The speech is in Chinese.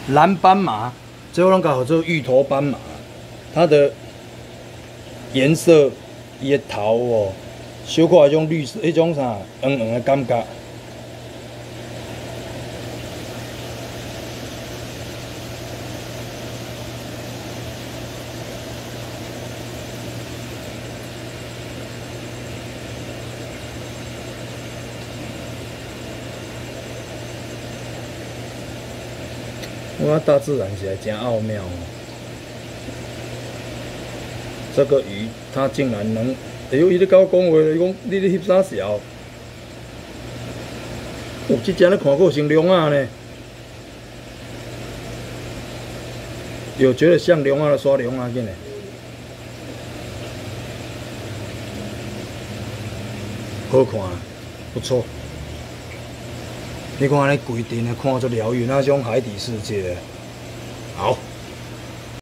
蓝斑马，最后拢搞做芋头斑马，它的颜色伊的头哦，小可迄种绿色，迄种啥黄黄的感觉。哇，大自然是还真奥妙哦！这个鱼它竟然能，哎呦，伊咧甲我讲话，伊讲你咧翕啥潲？哦，这只咧看过像龙啊呢，有觉得像龙啊的刷龙啊，见嘞，好看，不错。你看安尼规定的看着疗愈那种海底世界，好。